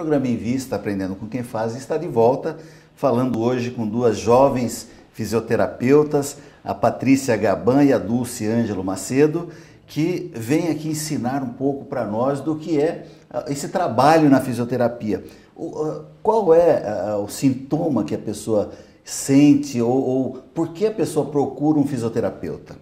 programa Invista Aprendendo com Quem Faz está de volta, falando hoje com duas jovens fisioterapeutas, a Patrícia Gaban e a Dulce Ângelo Macedo, que vêm aqui ensinar um pouco para nós do que é esse trabalho na fisioterapia. Qual é o sintoma que a pessoa sente ou por que a pessoa procura um fisioterapeuta?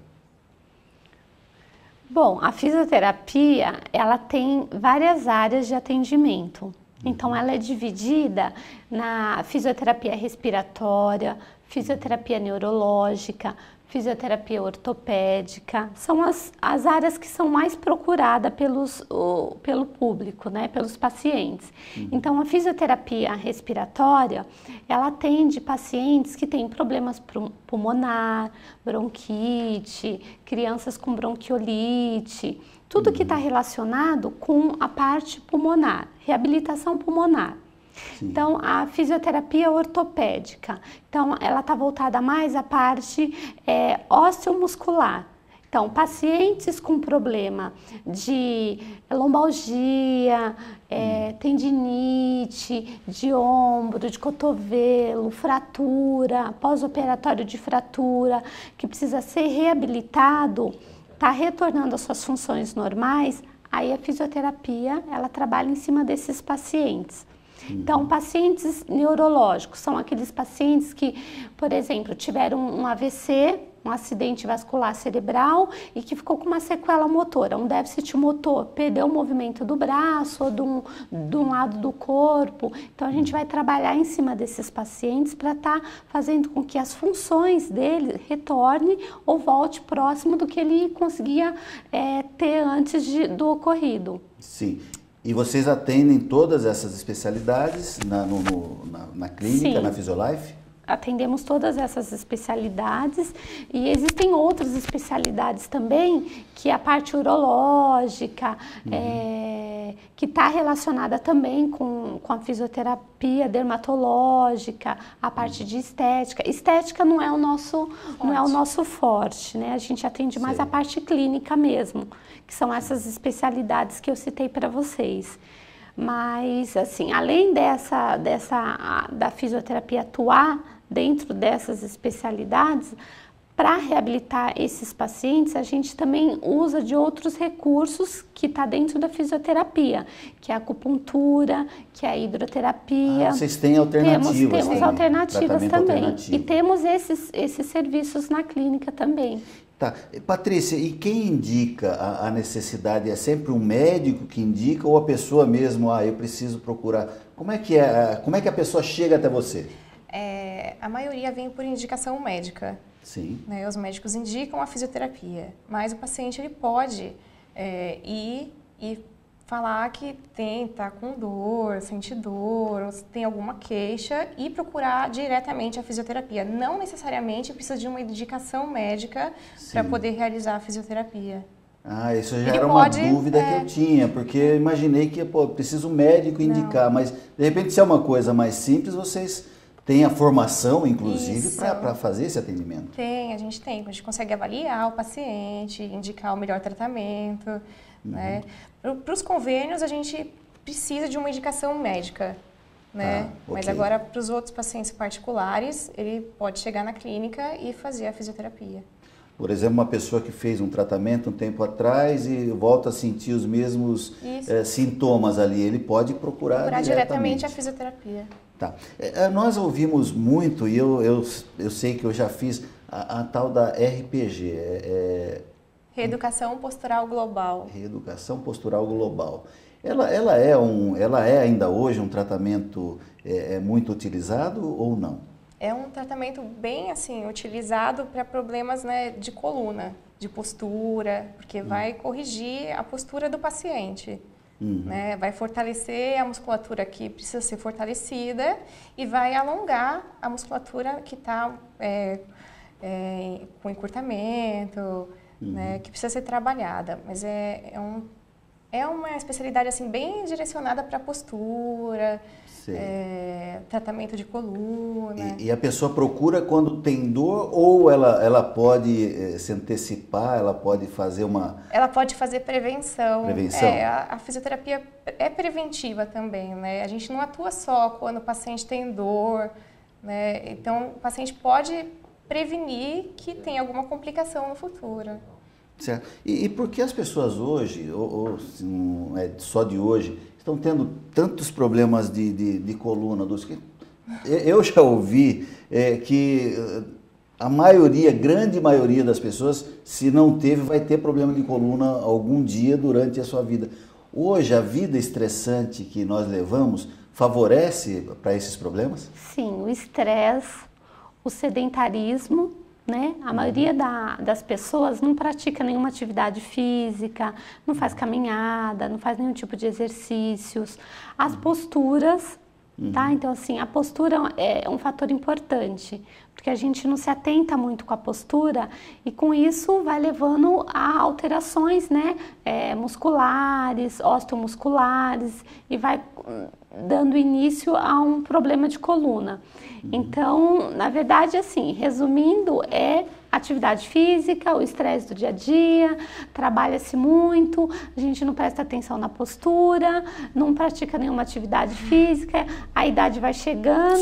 Bom, a fisioterapia, ela tem várias áreas de atendimento. Então, ela é dividida na fisioterapia respiratória, fisioterapia neurológica, fisioterapia ortopédica. São as áreas que são mais procuradas pelo público, né, pelos pacientes. Então, a fisioterapia respiratória, ela atende pacientes que têm problemas pulmonar, bronquite, crianças com bronquiolite, tudo que está relacionado com a parte pulmonar, reabilitação pulmonar. Sim. Então, a fisioterapia ortopédica, então, ela está voltada mais à parte osteomuscular. Então, pacientes com problema de lombalgia, tendinite, de ombro, de cotovelo, fratura, pós-operatório de fratura, que precisa ser reabilitado, está retornando às suas funções normais, aí a fisioterapia, ela trabalha em cima desses pacientes. Então, pacientes neurológicos são aqueles pacientes que, por exemplo, tiveram um AVC, um acidente vascular cerebral e que ficou com uma sequela motora, um déficit motor, perdeu o movimento do braço ou de um lado do corpo. Então, a gente vai trabalhar em cima desses pacientes para estar fazendo com que as funções dele retornem ou volte próximo do que ele conseguia ter antes do ocorrido. Sim. E vocês atendem todas essas especialidades na clínica, sim, na Fisiolife? Atendemos todas essas especialidades e existem outras especialidades também, que é a parte urológica, que está relacionada também com a fisioterapia dermatológica, a parte de estética. Estética não é o nosso forte, né? A gente atende mais a parte clínica mesmo, que são essas especialidades que eu citei para vocês. Mas, assim, além da fisioterapia atuar dentro dessas especialidades, para reabilitar esses pacientes, a gente também usa de outros recursos que está dentro da fisioterapia, que é a acupuntura, que é a hidroterapia. Vocês têm alternativas? Temos alternativas também. E temos esses serviços na clínica também. Tá. Patrícia, e quem indica a necessidade? É sempre um médico que indica ou a pessoa mesmo, eu preciso procurar? Como é que a pessoa chega até você? A maioria vem por indicação médica. Sim. Né? Os médicos indicam a fisioterapia, mas o paciente ele pode ir e falar que tá com dor, sente dor, ou tem alguma queixa e procurar diretamente a fisioterapia. Não necessariamente precisa de uma indicação médica para poder realizar a fisioterapia. Isso já era uma dúvida que eu tinha, porque eu imaginei que precisa um médico indicar, mas de repente se é uma coisa mais simples, vocês têm a formação, inclusive, para fazer esse atendimento? A gente consegue avaliar o paciente, indicar o melhor tratamento. Né? Para os convênios, a gente precisa de uma indicação médica, né? Mas agora, para os outros pacientes particulares, ele pode chegar na clínica e fazer a fisioterapia. Por exemplo, uma pessoa que fez um tratamento um tempo atrás e volta a sentir os mesmos sintomas ali, ele pode procurar diretamente a fisioterapia. Tá. Nós ouvimos muito, e eu sei que eu já fiz a tal da RPG, Reeducação Postural Global. Reeducação Postural Global. Ela é ainda hoje um tratamento muito utilizado ou não? É um tratamento bem assim utilizado para problemas, né, de coluna, de postura, porque vai corrigir a postura do paciente. Né? Vai fortalecer a musculatura que precisa ser fortalecida e vai alongar a musculatura que está com encurtamento, né, que precisa ser trabalhada. Mas é É uma especialidade assim bem direcionada para postura, tratamento de coluna. E a pessoa procura quando tem dor ou ela pode se antecipar, ela pode fazer uma... Ela pode fazer prevenção. Prevenção? A fisioterapia é preventiva também, né? A gente não atua só quando o paciente tem dor, né? Então, o paciente pode prevenir que tem alguma complicação no futuro. Certo. E por que as pessoas hoje, ou se não é só de hoje, estão tendo tantos problemas de coluna? Eu já ouvi que a maioria, grande maioria das pessoas, se não teve, vai ter problema de coluna algum dia durante a sua vida. Hoje, a vida estressante que nós levamos favorece para esses problemas? Sim, o estresse, o sedentarismo, né? A maioria das pessoas não pratica nenhuma atividade física, não faz caminhada, não faz nenhum tipo de exercícios. As posturas, tá? Então, assim, a postura é um fator importante, porque a gente não se atenta muito com a postura e com isso vai levando a alterações, né? Musculares, osteomusculares e vai dando início a um problema de coluna. Então, na verdade, assim, resumindo, é atividade física, o estresse do dia a dia, trabalha-se muito, a gente não presta atenção na postura, não pratica nenhuma atividade física, a idade vai chegando,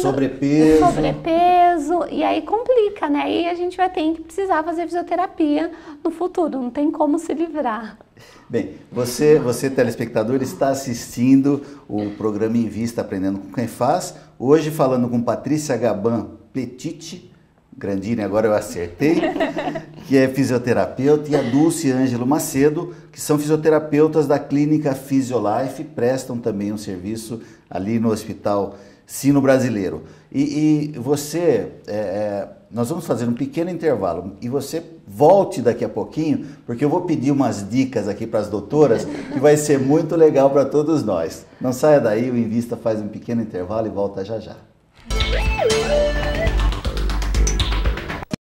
sobrepeso, e aí complica, né? Aí a gente vai ter que precisar fazer fisioterapia no futuro, não tem como se livrar. Bem, você telespectador, está assistindo o programa Invista Aprendendo com Quem Faz, hoje falando com Patrícia Gaban Petit, Grandini, agora eu acertei, que é fisioterapeuta, e a Dulce Ângelo Macedo, que são fisioterapeutas da Clínica Fisiolife, prestam também um serviço ali no Hospital Sino Brasileiro. E você, nós vamos fazer um pequeno intervalo e você volte daqui a pouquinho, porque eu vou pedir umas dicas aqui para as doutoras, que vai ser muito legal para todos nós. Não saia daí, o Invista faz um pequeno intervalo e volta já já.